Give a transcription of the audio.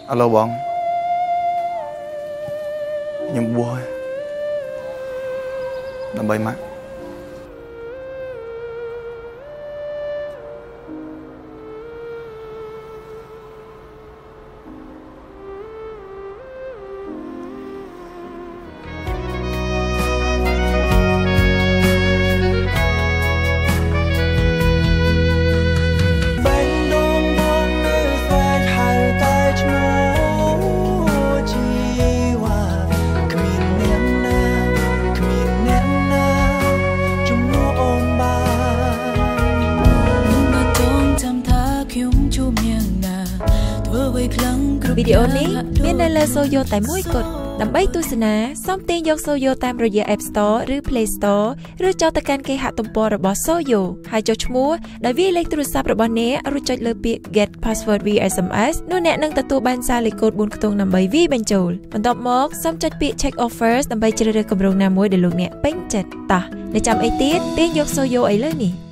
alo bọn nhưng bùa làm bay mắt Videoนี้មាននៅលើ Soyo តែមួយគត់ដើម្បីទស្សនាសូមទាញយក Soyo តាមរយៈ App Store ឬ Play Store ឬចូលទៅកាន់គេហទំព័ររបស់ Soyo ហើយចុចឈ្មោះដោយវាយលេខទូរស័ព្ទរបស់អ្នករួចចុចលើពាក្យ Get Password via SMS នោះអ្នកនឹងទទួលបានសារលេខកូដ 4 ខ្ទង់ដើម្បីវាយបញ្ចូលបន្ទាប់មកសូមចុចពាក្យ Check Offers ដើម្បីជ្រើសរើសគម្រោងណាមួយដែលលោកអ្នកពេញចិត្តតោះអ្នកចាំអីទៀតទាញយក Soyo ឥឡូវនេះ